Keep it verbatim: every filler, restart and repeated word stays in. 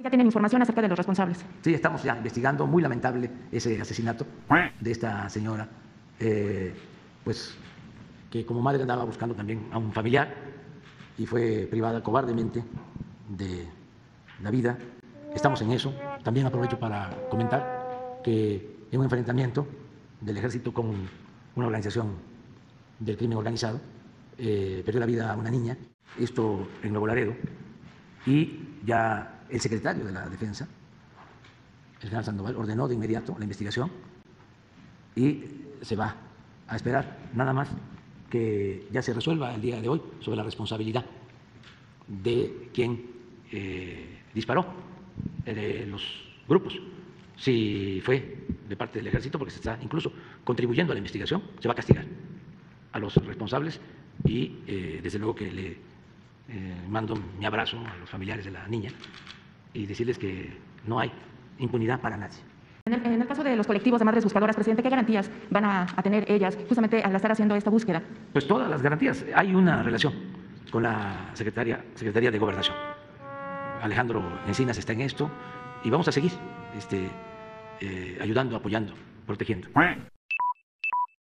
¿Ya tienen información acerca de los responsables? Sí, estamos ya investigando, muy lamentable ese asesinato de esta señora, eh, pues que como madre andaba buscando también a un familiar y fue privada cobardemente de la vida. Estamos en eso. También aprovecho para comentar que en un enfrentamiento del ejército con una organización del crimen organizado, eh, perdió la vida una niña, esto en Nuevo Laredo, y ya el secretario de la Defensa, el general Sandoval, ordenó de inmediato la investigación y se va a esperar nada más que ya se resuelva el día de hoy sobre la responsabilidad de quien eh, disparó, de los grupos. Si fue de parte del ejército, porque se está incluso contribuyendo a la investigación, se va a castigar a los responsables y eh, desde luego que le eh, mando mi abrazo a los familiares de la niña y decirles que no hay impunidad para nadie. En el, en el caso de los colectivos de madres buscadoras, presidente, ¿qué garantías van a, a tener ellas justamente al estar haciendo esta búsqueda? Pues todas las garantías. Hay una relación con la Secretaría, Secretaría de Gobernación. Alejandro Encinas está en esto y vamos a seguir este, eh, ayudando, apoyando, protegiendo.